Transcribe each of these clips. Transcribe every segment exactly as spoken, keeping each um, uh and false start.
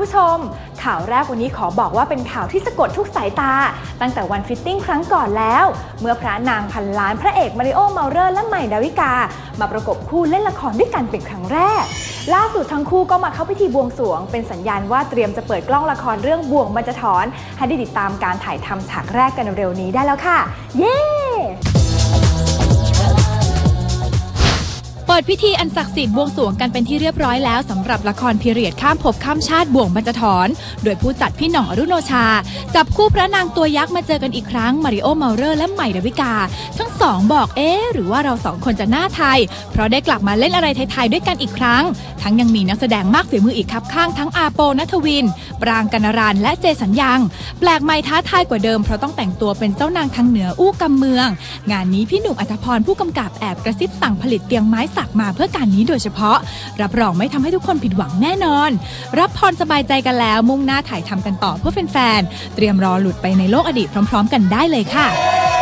ผู้ชมข่าวแรกวันนี้ขอบอกว่าเป็นข่าวที่สะกดทุกสายตาตั้งแต่วันฟิตติ้งครั้งก่อนแล้วเมื่อพระนางพันล้านพระเอกมาริโอ เมาเลอร์และใหม่ดาวิกามาประกบคู่เล่นละครด้วยกันเป็นครั้งแรกล่าสุดทั้งคู่ก็มาเข้าพิธีบวงสรวงเป็นสัญญาณว่าเตรียมจะเปิดกล้องละครเรื่องบ่วงบรรจถรให้ได้ติดตามการถ่ายทำฉากแรกกันเร็วนี้ได้แล้วค่ะเย้เปิดพิธีอันศักดิ์สิทธิ์บวงสรวงกันเป็นที่เรียบร้อยแล้วสำหรับละครพีเรียดข้ามภพข้ามชาติบ่วงบรรจถรโดยผู้จัดพี่หน่องอรุโนชาจับคู่พระนางตัวยักษ์มาเจอกันอีกครั้งมาริโอ เมาเลอร์และใหม่ดาวิกาทั้งสองบอกเอ๊ะหรือว่าเราสองคนจะหน้าไทยเพราะได้กลับมาเล่นอะไรไทยๆด้วยกันอีกครั้งทั้งยังมีนักแสดงมากฝีมืออีกครับข้างทั้งอาโปณัฐวินปรางกนรันและเจสัญญังแปลกใหม่ท้าทายกว่าเดิมเพราะต้องแต่งตัวเป็นเจ้านางทางเหนืออู้กำเมืองงานนี้พี่หนุ่มอัธพรผู้กำกับแอบกระซิบสั่งผลิตเตียงไม้สักมาเพื่อการนี้โดยเฉพาะรับรองไม่ทำให้ทุกคนผิดหวังแน่นอนรับพรสบายใจกันแล้วมุ่งหน้าถ่ายทำกันต่อเพื่อแฟนๆเตรียมรอหลุดไปในโลกอดีตพร้อมๆกันได้เลยค่ะ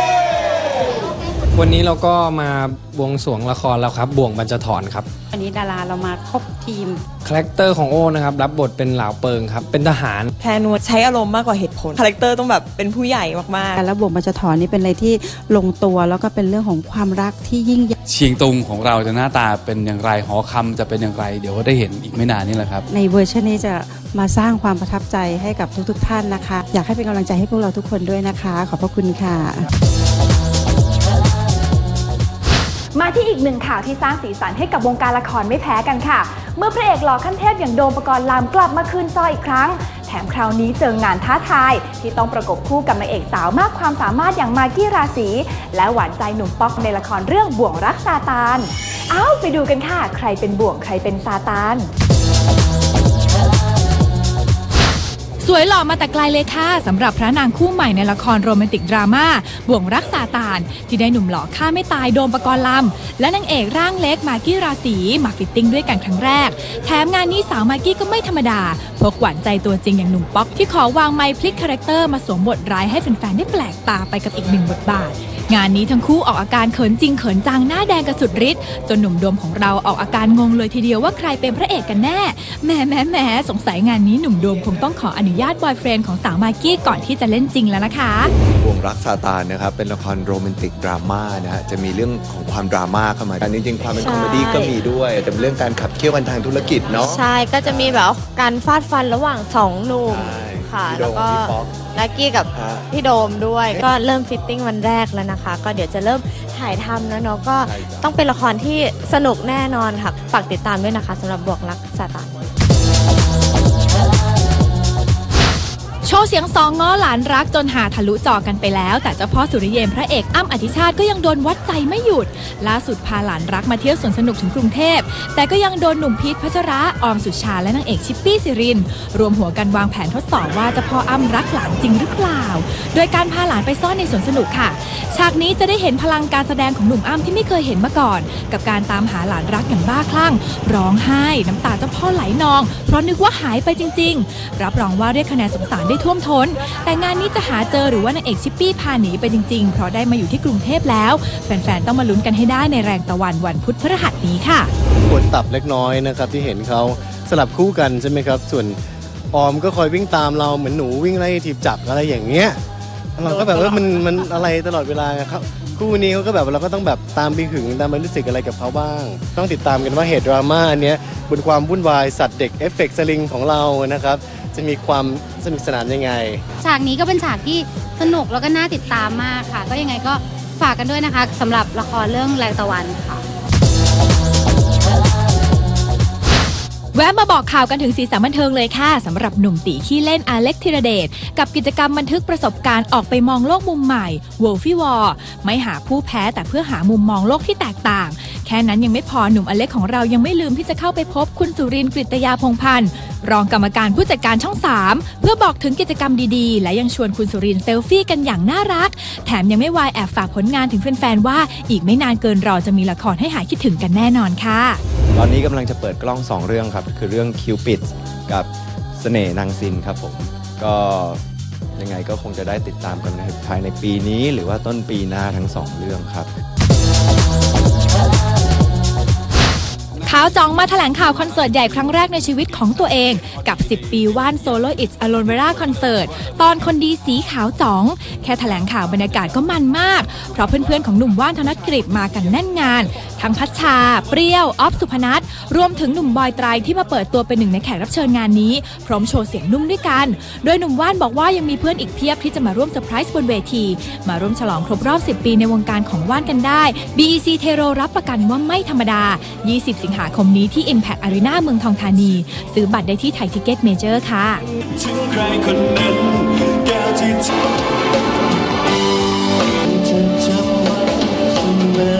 วันนี้เราก็มาบวงสรวงละครแล้วครับบ่วงบรรจถรครับวันนี้ดาราเรามาครบทีมคาแรคเตอร์ของโอ้นะครับรับบทเป็นเหล่าเปิงครับเป็นทหารแพนวใช้อารมณ์มากกว่าเหตุผลคาแรคเตอร์ต้องแบบเป็นผู้ใหญ่มากๆแล้วบ่วงบรรจถรนี่เป็นอะไรที่ลงตัวแล้วก็เป็นเรื่องของความรักที่ยิ่งใหญ่เชียงตุงของเราจะหน้าตาเป็นอย่างไรหอคำจะเป็นอย่างไรเดี๋ยวก็ได้เห็นอีกไม่นานนี้แหละครับในเวอร์ชันนี้จะมาสร้างความประทับใจให้กับทุกๆท่านนะคะอยากให้เป็นกำลังใจให้พวกเราทุกคนด้วยนะคะขอบพระคุณค่ะมาที่อีกหนึ่งข่าวที่สร้างสีสันให้กับวงการละครไม่แพ้กันค่ะเมื่อพระเอกหล่อขั้นเทพอย่างโดมปกรณ์ลำกลับมาคืนจออีกครั้งแถมคราวนี้เจองานท้าทายที่ต้องประกบคู่กับนางเอกสาวมากความสามารถอย่างมากกี้ราศีและหวานใจหนุ่มป๊อกในละครเรื่องบ่วงรักซาตานเอ้าไปดูกันค่ะใครเป็นบ่วงใครเป็นซาตานสวยหล่อมาแต่ไกลเลยค่ะสำหรับพระนางคู่ใหม่ในละครโรแมนติกดราม่าบ่วงรักซาตานที่ได้หนุ่มหล่อฆ่าไม่ตายโดมปกรณ์ลำและนางเอกร่างเล็กมากกี้ราศีมาฟิตติ้งด้วยกันครั้งแรกแถมงานนี้สาวมากกี้ก็ไม่ธรรมดาพกหวานใจตัวจริงอย่างหนุ่มป๊อกที่ขอวางไมค์พลิกคาแรคเตอร์มาสวมบทร้ายให้แฟนๆได้แปลกตาไปกับอีกหนึ่งบทบาทงานนี้ทั้งคู่ออกอาการเขินจริงเขินจังหน้าแดงกระสุดฤทธิ์จนหนุ่มโดมของเราออกอาการงงเลยทีเดียวว่าใครเป็นพระเอกกันแน่แหมแหมแหมสงสัยงานนี้หนุ่มโดมคงต้องขออนุญาตบอยเฟรนด์ของสาวมากกี้ก่อนที่จะเล่นจริงแล้วนะคะบ่วงรักซาตานนะครับเป็นละครโรแมนติกดราม่านะฮะจะมีเรื่องของความดราม่าเข้ามาแต่จริงๆความเป็นคอมเมดี้ก็มีด้วยแต่เป็นเรื่องการขับเคี่ยวกันทางธุรกิจเนาะใช่ก็จะมีแบบการฟาดฟันระหว่างสองหนุ่มค่ะแล้วก็ลักกี้กับพี่โดมด้วยก็เริ่มฟิตติ้งวันแรกแล้วนะคะก็เดี๋ยวจะเริ่มถ่ายทำแล้วเนาะก็ต้องเป็นละครที่สนุกแน่นอนค่ะฝากติดตามด้วยนะคะสำหรับบ่วงรักซาตานโชว์เสียงสองง้อหลานรักจนหาทะลุจอกันไปแล้วแต่เจ้าพ่อสุริเยมพระเอกอ้ำอธิชาติก็ยังโดนวัดใจไม่หยุดล่าสุดพาหลานรักมาเที่ยวสวนสนุกถึงกรุงเทพแต่ก็ยังโดนหนุ่มพีทพัชระออมสุชาและนางเอกชิปปี้สิรินรวมหัวกันวางแผนทดสอบว่าเจ้าพ่ออ้ำรักหลานจริงหรือเปล่าโดยการพาหลานไปซ่อนในสวนสนุกค่ะฉากนี้จะได้เห็นพลังการแสดงของหนุ่มอ้ำที่ไม่เคยเห็นมาก่อนกับการตามหาหลานรักอย่างบ้าคลั่งร้องไห้น้ำตาเจ้าพ่อไหลนองเพราะนึกว่าหายไปจริงๆรับรองว่าเรียกคะแนนสงสารได้ท่วมท้นแต่งานนี้จะหาเจอหรือว่านางเอกชิปปี้พาหนีไปจริงๆเพราะได้มาอยู่ที่กรุงเทพแล้วแฟนๆต้องมาลุ้นกันให้ได้ในแรงตะวันวันพุธพฤหัสนี้ค่ะปวดตับเล็กน้อยนะครับที่เห็นเขาสลับคู่กันใช่ไหมครับส่วนออมก็คอยวิ่งตามเราเหมือนหนูวิ่งไล่ถีบจับอะไรอย่างเงี้ยเราก็แบบว่ามันมันอะไรตลอดเวลาครับคู่นี้เขาก็แบบเราก็ต้องแบบตามไปหึงตามไปรู้สึกอะไรกับเขาบ้างต้องติดตามกันว่าเหตุดราม่าอันนี้บนความวุ่นวายสัตว์เด็กเอฟเฟกต์สลิงของเรานะครับจะมีความสนุกสนานยังไงฉากนี้ก็เป็นฉากที่สนุกแล้วก็น่าติดตามมากค่ะก็ยังไงก็ฝากกันด้วยนะคะสำหรับละครเรื่องแรงตะวันค่ะแวะมาบอกข่าวกันถึงสีสันบันเทิงเลยค่ะสำหรับหนุ่มตีขี้เล่นอาเล็กธีรเดชกับกิจกรรมบันทึกประสบการณ์ออกไปมองโลกมุมใหม่ Wolfie War ไม่หาผู้แพ้แต่เพื่อหามุมมองโลกที่แตกต่างแค่นั้นยังไม่พอหนุ่มอเล็กของเรายังไม่ลืมที่จะเข้าไปพบคุณสุรินทร์กฤตยาพงษ์พันธ์รองกรรมการผู้จัดการช่องสามเพื่อบอกถึงกิจกรรมดีๆและยังชวนคุณสุรินทร์เซลฟี่กันอย่างน่ารักแถมยังไม่วายแอบฝากผลงานถึงแฟนๆว่าอีกไม่นานเกินรอจะมีละครให้หายคิดถึงกันแน่นอนค่ะตอนนี้กำลังจะเปิดกล้องสองเรื่องครับคือเรื่องคิวปิดกับเสน่ห์นางซินครับผมก็ยังไงก็คงจะได้ติดตามกันภายในปีนี้หรือว่าต้นปีหน้าทั้งสองเรื่องครับขาวจ๋องมาแถลงข่าวคอนเสิร์ตใหญ่ครั้งแรกในชีวิตของตัวเองกับสิบปีว่านโซโล่อิทอโลนเวราคอนเสิร์ตตอนคนดีสีขาวจ๋องแค่แถลงข่าวบรรยากาศก็มันมากเพราะเพื่อนๆของหนุ่มว่านธนกฤษมากันแน่นงานทั้งพัชชาเปรี้ยวออฟสุพนัทรวมถึงหนุ่มบอยไตรที่มาเปิดตัวเป็นหนึ่งในแขกรับเชิญงานนี้พร้อมโชว์เสียงนุ่มด้วยกันโดยหนุ่มว่านบอกว่ายังมีเพื่อนอีกเพียบที่จะมาร่วมเซอร์ไพรส์บนเวทีมาร่วมฉลองครบรอบสิบปีในวงการของว่านกันได้ บี อี ซี Tero รับประกันว่าไม่ธรรมดายี่สิบสิงหาคมนี้ที่ Impact Arena เมืองทองธานีซื้อบัตรได้ที่ไทยทิกเก็ตเมเจอร์ค่ะถึงใครคนนั้นแก้วที่เธอจับไว้เสมอ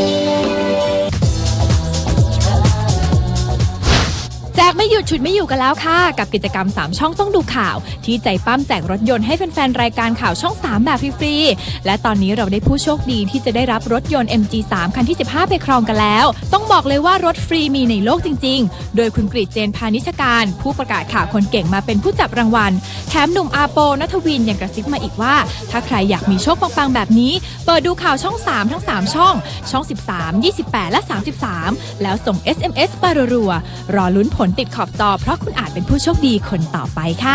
แจกไม่หยุดฉุดไม่อยู่กันแล้วค่ะกับกิจกรรมสามช่องต้องดูข่าวที่ใจปั้มแจกรถยนต์ให้แฟนๆรายการข่าวช่องสามแบบฟรีๆและตอนนี้เราได้ผู้โชคดีที่จะได้รับรถยนต์ เอ็ม จี สาม คันที่สิบห้าไปครองกันแล้วต้องบอกเลยว่ารถฟรีมีในโลกจริงๆโดยคุณกฤษเจนพานิชการผู้ประกาศข่าวคนเก่งมาเป็นผู้จับรางวัลแถมหนุ่มอาโปณัฐวินยังกระซิบมาอีกว่าถ้าใครอยากมีโชคปังๆแบบนี้เปิดดูข่าวช่องสามทั้งสามช่องช่องสิบสาม ยี่สิบแปดและสามสิบสามแล้วส่ง เอส เอ็ม เอส ไปรัวๆรอลุ้นผลติดขอบจอเพราะคุณอาจเป็นผู้โชคดีคนต่อไปค่ะ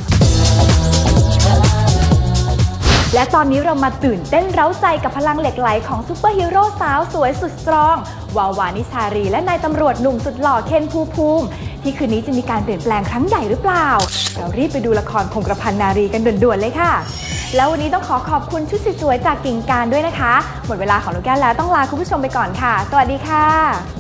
และตอนนี้เรามาตื่นเต้นเร้าใจกับพลังเหล็กไหลของซูเปอร์ฮีโร่สาวสวยสุดสตรองวาวานิชารีและนายตำรวจหนุ่มสุดหล่อเคนภูมิภูมิที่คืนนี้จะมีการเปลี่ยนแปลงครั้งใหญ่หรือเปล่าเรารีบไปดูละครคงกระพันนารีกันด่วนๆเลยค่ะแล้ววันนี้ต้องขอขอบคุณชุดสวยๆจากกิ่งการด้วยนะคะหมดเวลาของลูกแก้วแล้วต้องลาคุณผู้ชมไปก่อนค่ะสวัสดีค่ะ